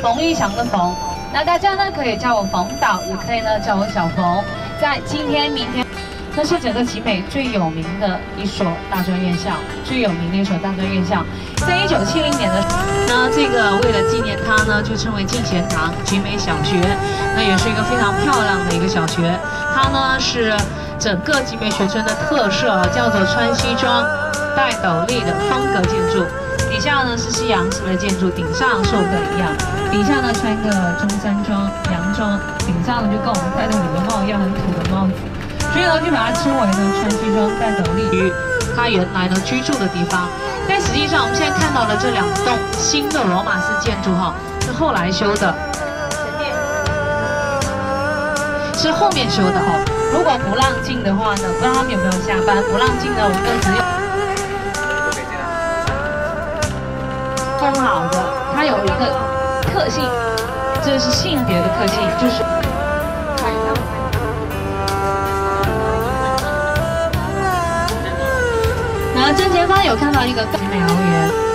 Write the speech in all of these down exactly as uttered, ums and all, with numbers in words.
冯玉祥的冯。那大家呢可以叫我冯导，也可以呢叫我小冯。在今天、明天，那是整个集美最有名的一所大专院校，最有名的一所大专院校。在一九七零年的，那这个为了纪念它呢，就称为进贤堂集美小学。那也是一个非常漂亮的一个小学，它呢是整个集美学村的特色啊，叫做穿西装、戴斗笠的风格建筑。底下呢是西洋式的建筑，顶上是我们一样，底下呢穿个中山装、洋装，顶上呢就跟我们戴的礼帽一样很土的帽子，所以呢就把它称为呢穿西装、戴斗笠于它原来呢居住的地方。但实际上我们现在看到的这两栋新的罗马式建筑哈，是后来修的，是后面修的哈。如果不让进的话呢，不知道他们有没有下班，不让进呢，我们就只有。封好的，它有一个特性，这是性别的特性，就是。然后正前方有看到一个集美桃园。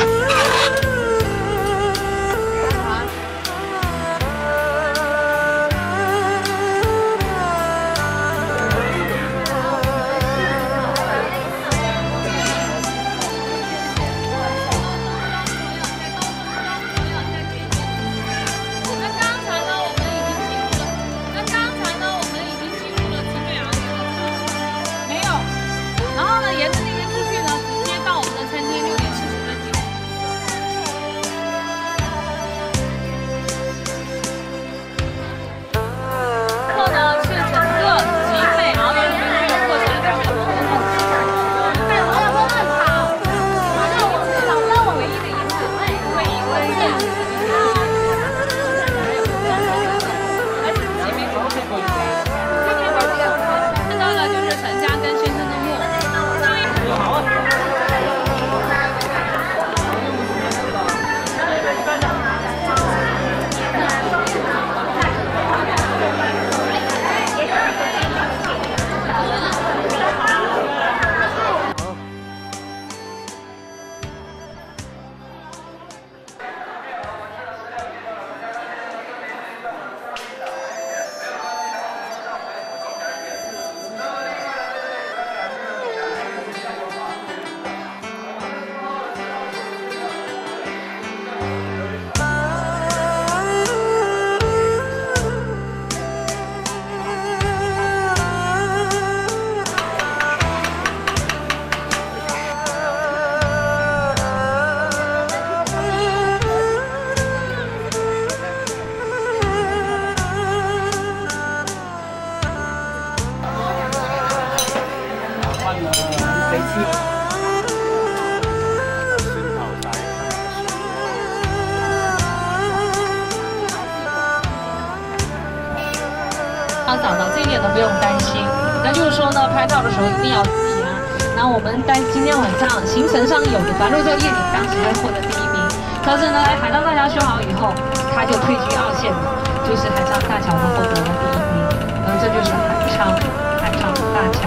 找到这一点都不用担心。那就是说呢，拍照的时候一定要注意啊。那我们在今天晚上行程上有的白鹿洲夜景当时会获得第一名，可是呢，海上大桥修好以后，它就退居二线了，就是海上大桥呢获得了第一名。那这就是海上海上大桥。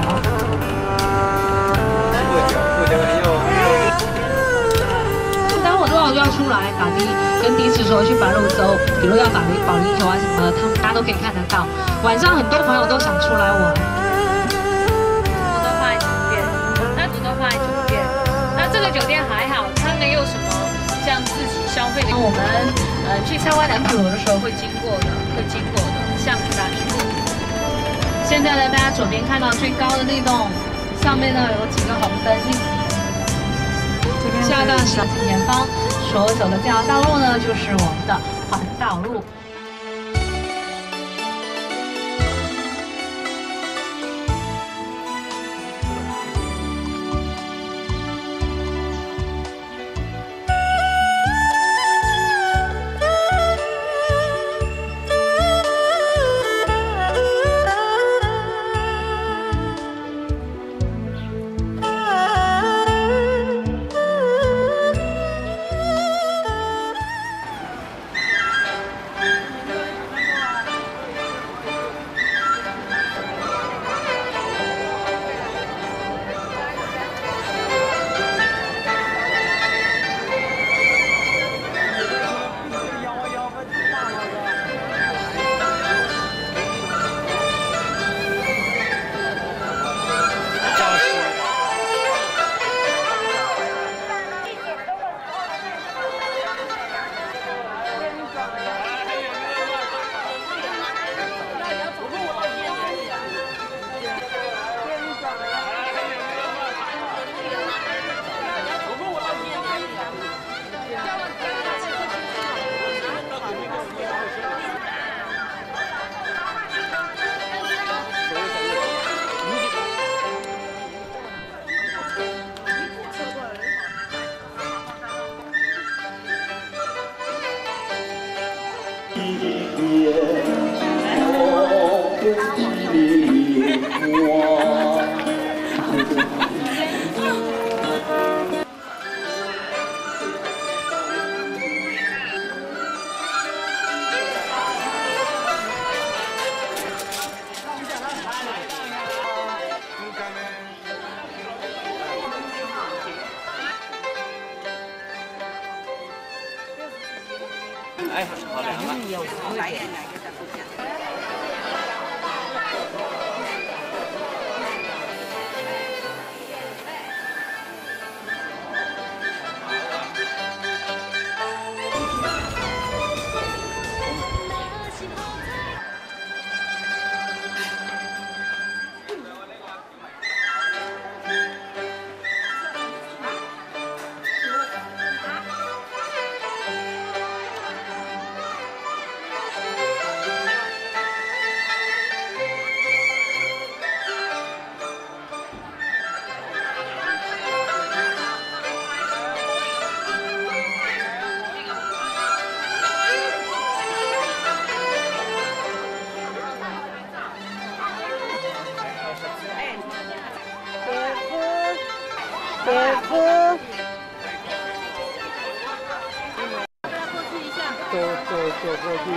待会儿多少就要出来打的，跟第一次说去白鹿洲，比如要打保龄球啊什么的，他们大家都可以看得到。晚上很多朋友都想出来玩。我都放在酒店，那我都放在酒店。那这个酒店还好，它没有什么像自己消费的。我们呃去参观南普罗的时候会经过的，会经过的，像大瀑布。现在呢，大家左边看到最高的那栋，上面呢有几个红灯。下段时间前方所走的这条道路呢，就是我们的环道路。 哎，好凉啊！ 来一点，来一个的。 姐夫， 过去一下， 走走走过去。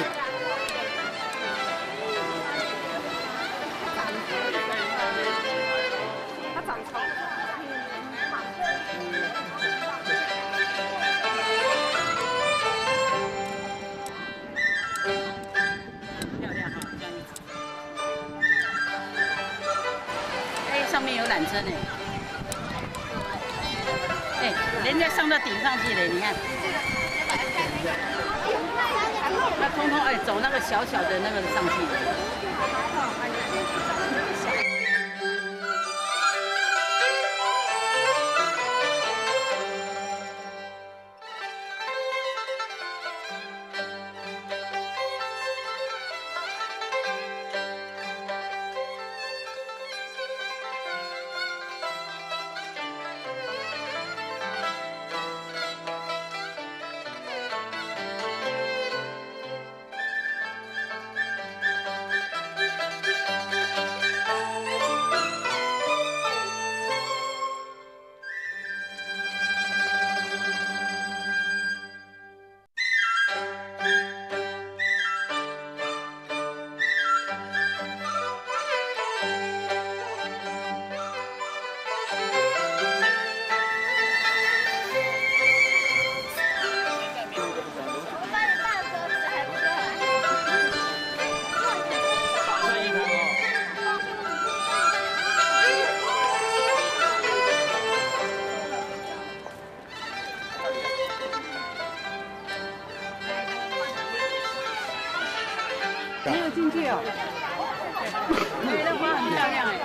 他长超。漂亮哈，这样一直。哎，上面有缆车呢。 哎，人家上到顶上去了，你看，他通通哎走那个小小的那个上去。没有进去哦。对，那花很漂亮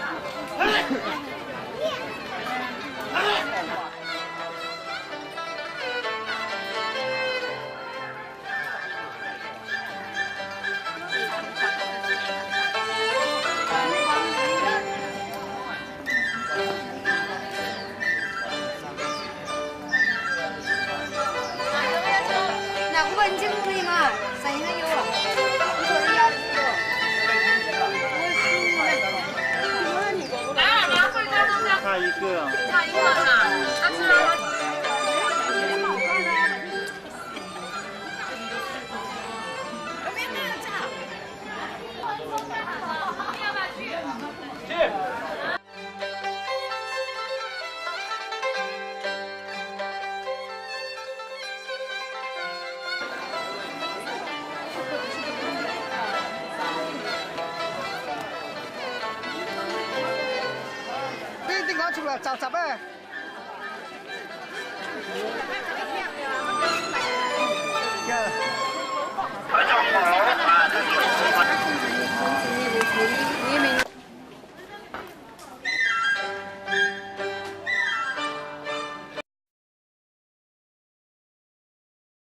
那五分钟可以吗？剩下有了。 差一个， 差一个啦，他吃了。 你你我出来找找呗。